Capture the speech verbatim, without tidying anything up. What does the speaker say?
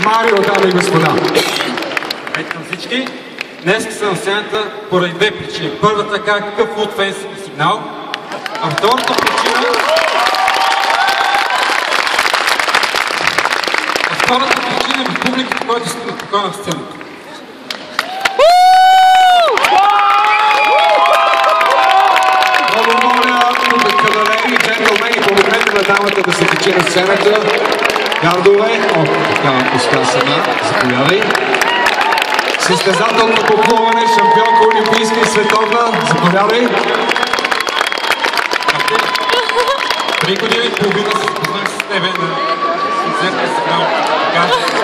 Марио, дами и господа. Привет към всички. Днес съм на сцената поради две причини. Първата, какъв от фенс сигнал, а втората причина... А втората причина е публиката, която сте спокойна в сцената. Много моля, кавалери, джентлмени, помогнете на дамата да се качи на сцената. Гардове, о, така успя сама, заповядай. Състезателно по плуване, шампионка олимпийска и световна, заповядай. Три години и половина се спознах с тебе на концертния сигнал.